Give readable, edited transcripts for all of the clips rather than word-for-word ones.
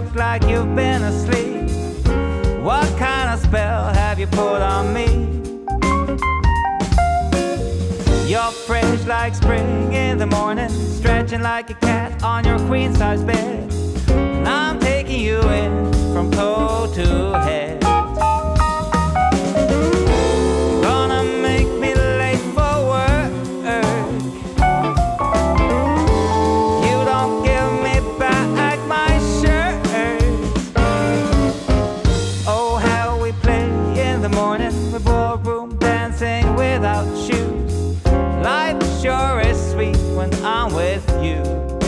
look like you've been asleep. What kind of spell have you put on me? You're fresh like spring in the morning, stretching like a cat on your queen-size bed. And I'm taking you in from toe to head. Gonna make me late for work. You don't give me back my shirt. Oh, how we play in the morning, we ballroom dancing without shoes. Life sure is sweet when I'm with you.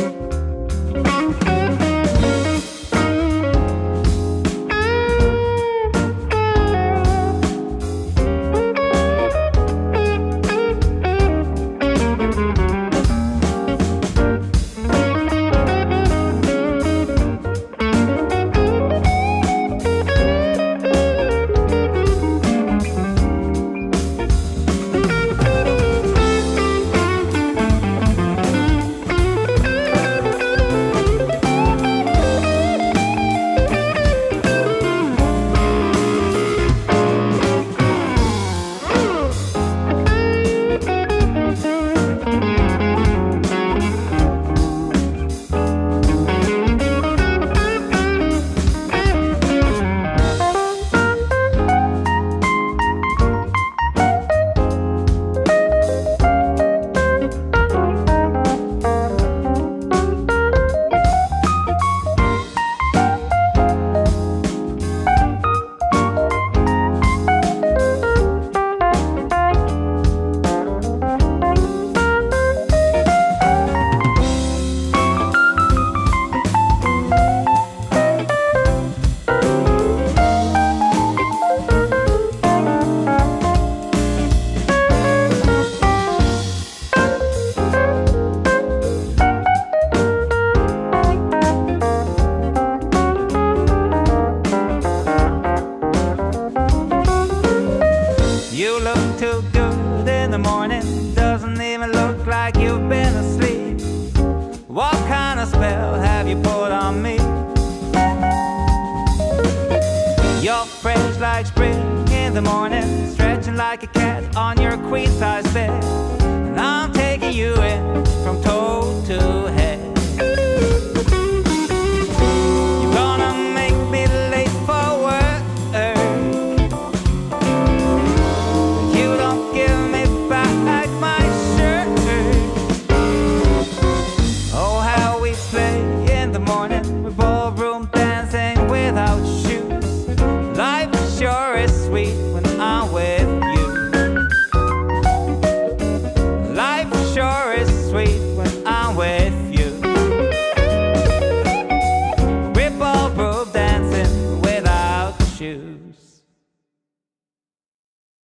You look too good in the morning, doesn't even look like you've been asleep. What kind of spell have you put on me? You're fresh like spring in the morning, stretching like a cat on your queen-size bed. And I'm taking you in from toe to head.